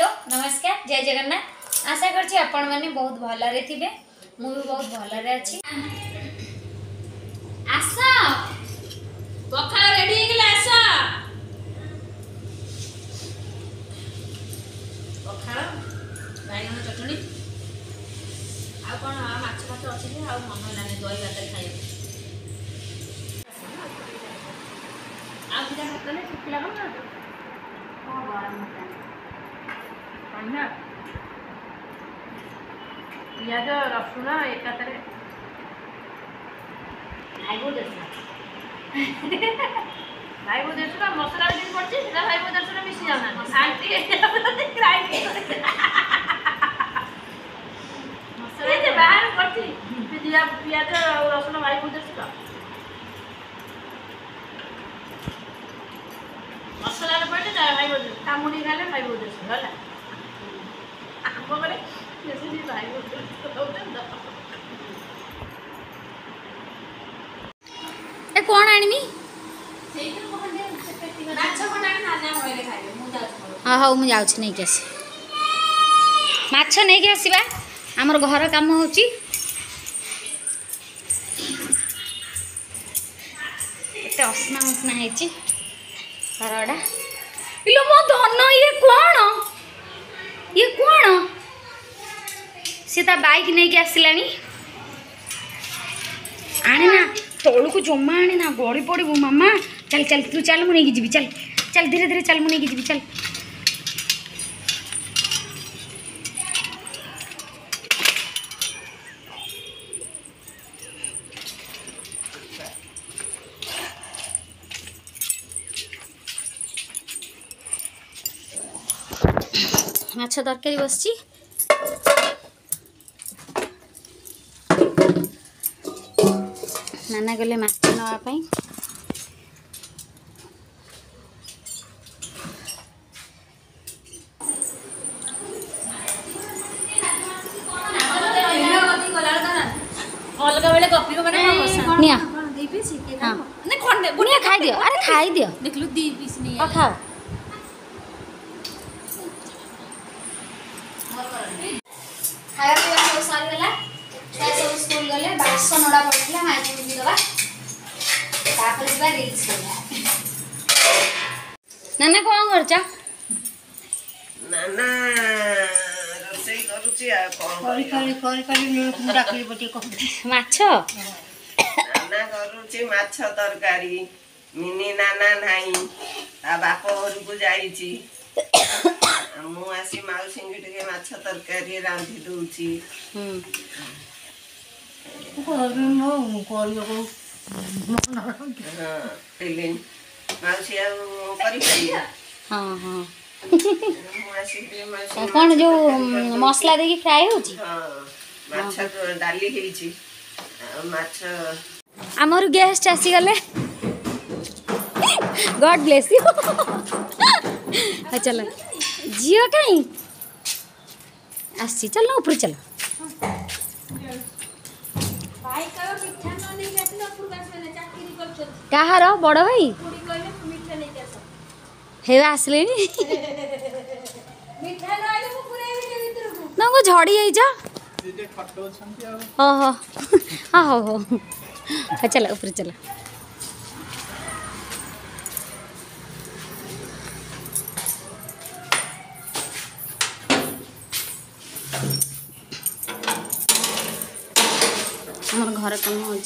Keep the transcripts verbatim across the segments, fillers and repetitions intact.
नमस्कार जय जगन्नाथ। आशा करछि आपण माने बहुत भलरे थिबे। मु भी बहुत भलरे अछि। आसा पखाळ रेडी हे गेला। आसा पखाळ बाइगण चटणी आ कोन आ माछ भात अछि जे आ मन लाने दही भात खाइ। आ किटा भात ने ठिकला कोन ना ओ गरम मसाला अन्ना पियाज रसुण एकातरे खाइबो देसना खाइबो देसना मसला दिन पड़छि सेटा खाइबो देसना मिसी जाना शांति ग्राइंड मसला जे बाहर पड़छि पिया पियाज और रसुण खाइबो देसना मसला रे पड़े खाइबो दे कामुडी खाले खाइबो देसना होला आंबो करे जैसे भी खाइबो देसना ए कोन आनिमी हाँ हाँ मुझे जाऊँ नहीं आस माछ नहीं कि आसवा आमर घर काम हो असना मसना है घरटा इलो मो धन ये कौन ये कौन सी बाइक नहीं कि आसला आने ना तौल को जमा आने ना गड़ी पड़ू मामा चल चल तू चल मुझे जी चल चल धीरे धीरे चल मुझे जी चल माछ तरकारी बसची नाना गले माछ नापी अलग बेले कॉफी को माने निया दी पीस हां नहीं खंडे बुनिया खाई दियो अरे खाई दियो देखलु दी पीस नहीं आ खाओ खाया पिया सब सारी गला छुआ सब स्कूल गले बासन ओडा पड़थिला माई को दी दबा तापर बा रील्स करला नाना कोन करचा नाना रोसई करूची आ कोन करी करी करी करी मुंडा करी बटी को माछ नाना करूची माछ तरकारी मिनी नाना नाही ता बाप घर को जाईची मु आसी माउसी के माछ तरकारी रांधी दूची हम को नो करियो को हां तेलिन माउसी आ करी पाई हां हां मु आसी के माछ कौन जो मसला देकी फ्राई होची हां माछ डाली हेची माछ आमर गेस्ट आसी गले गॉड ब्लेस यू चलो जियो कहीं आसी चल ऊपर चलो कहार बड़ भाई हे आसले ना को झड़ी जा हाँ हाँ हाँ हो चलो ऊपर चलो हमार घर कम हो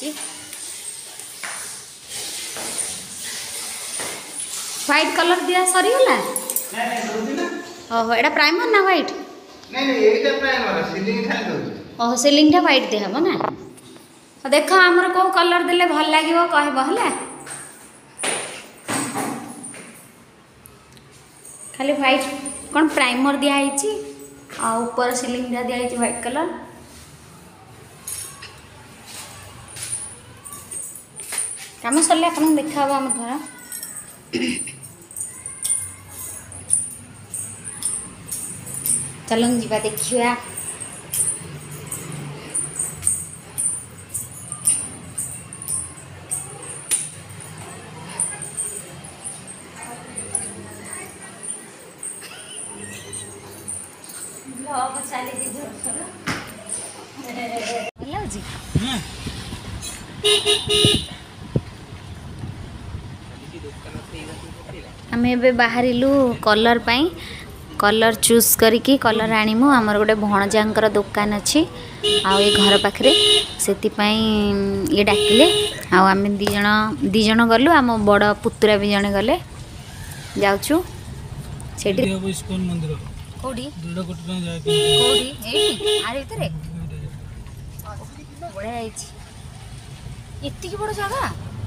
व्हाइट कलर दिया सरी होला ओहो एटा प्राइमर ना व्हाइट नहीं नहीं एटा प्राइमर सीलिंग खाली दो ओहो सीलिंग टा व्हाइट दे हबो ना देखो हमर को कलर देले भल लागिवो कहबो हला खाली व्हाइट कोन प्राइमर दिया आइची आ ऊपर सीलिंग दिया दिया आइची व्हाइट कलर काम सरले अपन देखा हम घर चलन जीवा देखिया ବ୍ଲଗ ଚାଲିଛି ଜୋରସୋର ଭଲ ଲାଗୁଛି। ଆମେ ଏବେ ବାହାରିଲୁ କଲର୍ ପାଇଁ कलर चूज करिकी कलर आनिमु आमर गोटे भणजांकर दुकान अच्छी आउ ये घर पाखरे से ये डाकिले आउ आम दिज दिज गलु आम बड़ पुतुरा भी जने गले जाऊँ सेठी कोडी कोडी एठी आरे भितरे बढिया आइछि एत्ती बड़ जगह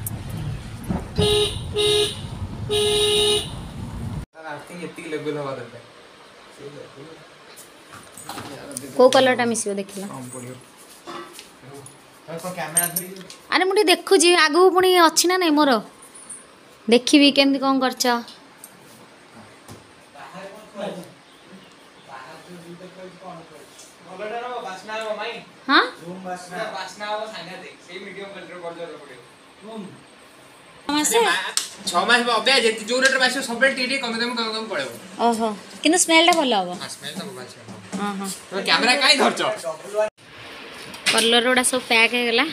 को कलरटा मिसियो देखिला अरे मुझे देखु आगु पुणी अच्छी ना नहीं मोर देखी केमती कौन कर हाँ छह मास अबे जेति जो रेट बास सब टीटी कम कम कम कम पड़े ओहो किंतु स्मेल टा भलो हो हां स्मेल तो बास हां हां तो कैमरा काई धरचो कलर ओडा सब पैक हे गेला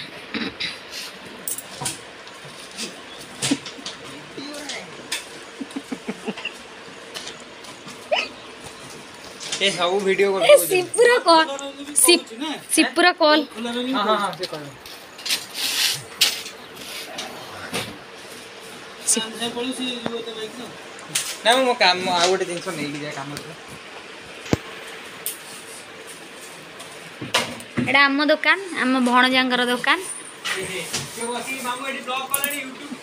ए सब वीडियो कर सिपुरा कॉल सिप सिपुरा कॉल हां हां हां से कर ना मो काम आ गोटे जिंस नै कि जाय काम एडा आम दुकान आम भणजांकर दुकान के बसी मामू एडी ब्लॉग करलानी YouTube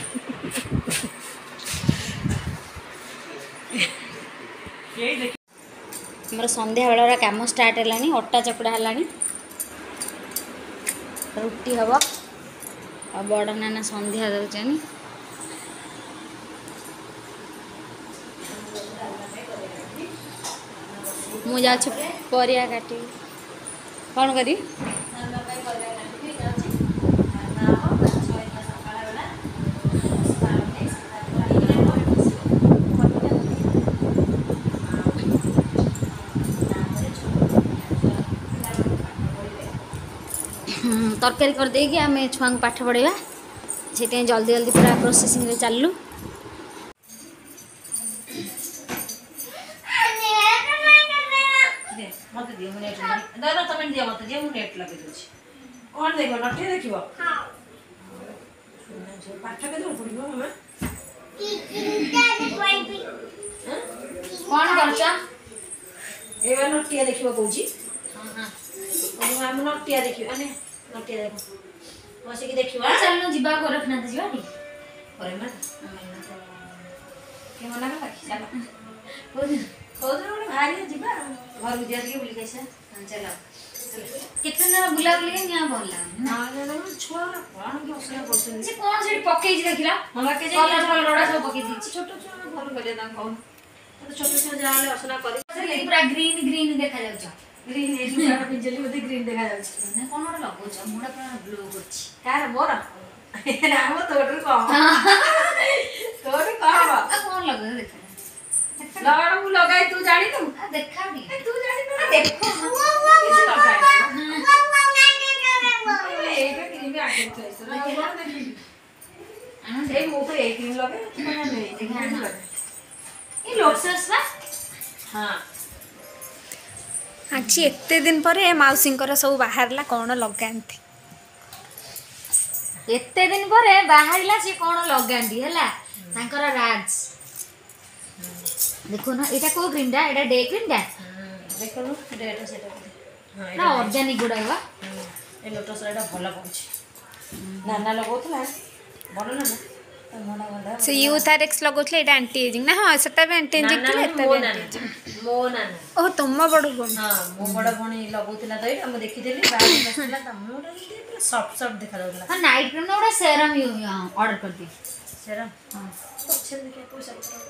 ये देख हमर संध्या बेला काम स्टार्ट हेलानी अट्टा चकड़ा हेलानी रुटी हबो आ बड़ नाना संध्या दउचनी मु जा परिया काटी कौन करी तरकारी कर देगी आम छुआ पाठ पढ़ाइबा से जल्दी जल्दी पूरा प्रोसेसिंग रे चलू मत दियो मु नेट दादा तमे दियो मत जे मु नेट लगे दोछि कोन देखो नटे देखिबो हां पाठ के दो पड़िबो मामा कौन करछा एबे नटिया देखिबो कहूची हां हां ओ हम नटिया देखिबो अने नटिया देखो बसे की देखिबा चलनो जिबा गोरखनाथ जिबा नी करे ना के मना कर चलो कोन कोन रे भारी जिबा घर बुझा के बुली कैसे चलो कितने दिन बुला बुली निया बोलला ना ना छुआ कोन के असला करछन से कौन से पक्के जी देखिला हमरा के जे कलर कलर रोड़ा सब पक्के दी छोट छुआ भल करे ना कोन तो छोट छुआ जाले असला करे से पूरा ग्रीन ग्रीन देखा जाउछ ग्रीन ए जुरा पिंजली मते ग्रीन देखा जाउछ ने कोन रे लगौछ मुडा पूरा ब्लू करछि कार मोर ना मो तोटर को तोटर को आ कौन लगो देखा लगाड़ मु लगाई तू जानी तू आ देखा नी तू जानी तू देखो किसे लगाई ए पे क्रीम में आके तो ऐसा ना ए मु तो एक क्रीम लगे मैंने नहीं देखा ये लोटस बा हां आज एते दिन पर मौसींकर सब बाहरला कौन लगाती एते दिन पर बाहरला से कौन लगांदी हैला तांकर राज देखो ना एटा को ग्रीनडा एटा डे ग्रीनडा देखो डेट सेट हां ना ऑर्गेनिक गुडा बा ए लोटस एटा भलो पड़छ नाना लगोतला भलो ना मोना वाला से यूथारेक्स लगोतले एटा एंटी एजिंग ना हां सेटा भी एंटी एजिंग तले एटा भी एंटी एजिंग मो नाना ओ तुम बड़ गुण हां मो बड़ भणी लगोतला तो हम देखिदेली बाहर बसला त मोडा पूरा सॉफ्ट सॉफ्ट देखा जाउला हां नाइट क्रीम ना ओडा सेरम यू ऑर्डर कर दी सेरम हां अच्छे देखे पैसा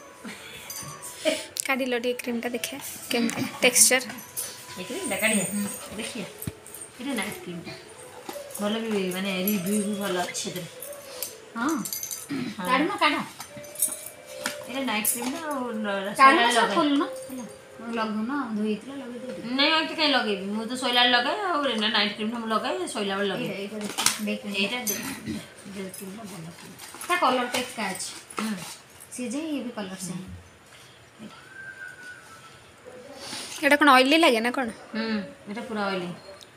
काढी लो टी क्रीम टा देखे केमते टेक्सचर ये क्रीम टा काढिया देखिए ये नाइट क्रीम टा भलो भी माने रिव्यू भी भलो अच्छे दे हां काढ ना काढ ये नाइट क्रीम ना काढ ना खोल ना लगो ना धोइतला लगे नहीं और कहीं लगेबी मु तो सोइला लगाए और ना नाइट क्रीम हम लगाए सोइला वाला लगे ଏଇଟା ଏଇଟା ଦେଖ एटा दे क्रीम बंद ତା କଲର ଟା ଏକା ଅଛି हम्म ସିଏ ଯେ ଇଏ ବି କଲର ସେମ୍ এটা কোন অয়েলি লাগে না কোন हम्म एटा पूरा ऑयली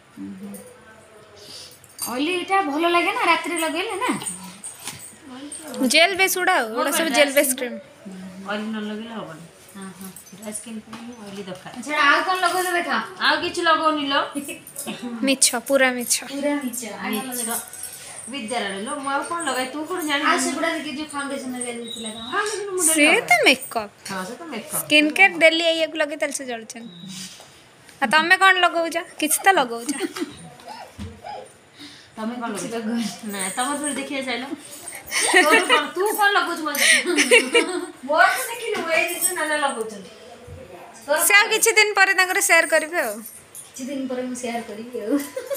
ଅଏଲି ଏଇଟା ଭଲ ଲାଗେ ନା ରାତିରେ ଲଗେଇଲେ ନା জেল বেস উড়া ওটা সব জেল বেস ক্রিম ऑयली न लगेले होबन ହଁ ହଁ ड्राई स्किन पे ऑयली दरकार ସେଟା ଆଉ କ'ଣ ଲଗଉଛ ଦେଖ ଆଉ କିଛି ଲଗଉନି लो মিছ পুরা মিছ ପୁରା ମିଛ ଆଉ କ'ଣ ମିଛ। ଲଗେଇଛ? ବିଦ୍ୟାଳୟରେ लो ମୁଁ ଆଉ କ'ଣ ଲଗାଏ ତୁ କ'ଣ ଆଉ ଜାଣିଛୁ ସେଗୁଡ଼ା ଦେଖି ଯୋଉ ଫାଉଣ୍ଡେସନ ଦେଇଥିଲା ତମ ହଁ କିନ୍ତୁ ମୁଁ সে তো মেকअপ ହଁ ସେ ତ ମେକଅପ୍ স্কিন কেয়ার ডেলি এইয়াକୁ ଲଗେଇ ତାହେଲେ ସେ ଜଳୁଛନ୍ ଆଉ ତମେ କ'ଣ ଲଗଉଛ କିଛି ତ ଲଗଉଛ ତମେ କ'ଣ ଲଗଉଛ ନା ତମେ ଥରେ ଦେଖିବା ଚାଲ ତୋର କ'ଣ ତୁ କ'ଣ ଲଗଉଛୁ ମତେ ମୋର ତ ଦେଖିଲୁ ଏଇ ଜିନିଷ ନାନା ଲଗଉଛନ୍ତି ତୋର ସେ ଆଉ କିଛି ଦିନ ପରେ ତାଙ୍କର ସେୟାର କରିବେ ଆଉ କିଛି ଦିନ ପରେ ମୁଁ ସେୟାର କରିବି ଆଉ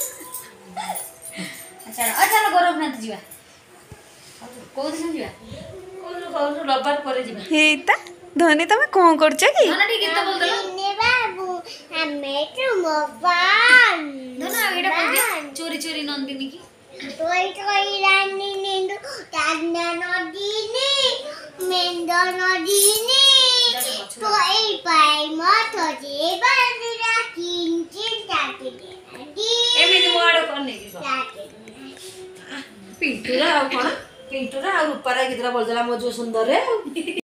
ଆଚ୍ଛା ଆଉ ଚାଲ ଗୋରଖନାଥ ଯିବା କୋଉ ଦିନ ଯିବା କହୁଛୁ କହୁଛୁ ରବିବାର ପରେ ଯିବା ହେଇତା ଧନୀ ତମେ କ'ଣ କରୁଛ କି ଧନ ଟିକେ ଗୀତ ବୋଲଦେଲ ବାବୁ ଆମେ ତ ମୋବାଇଲ ଧନ ଆଉ ଏଇଟା ବୋଲଦେ ଚୋରି ଚୋରି ନନ୍ଦିନୀ କି তোই তোই রানী নিন্দু টান্না নদীনি মেন্দ নদীনি তোই পাই মত যে বান্দুরা কিঞ্চিন তাকে দেনাদি ଏମିତି ମୋ ଆଡ଼େ କ'ଣ ନେଇକି କହ তাকে ପିଣ୍ଟୁରା ଆଉ କ'ଣ ପିଣ୍ଟୁରା ଆଉ ରୂପାରା ଗୀତଟା ବୋଲିଦେଲା ମୋ ଯୋଉ ସୁନ୍ଦରରେ ଆଉ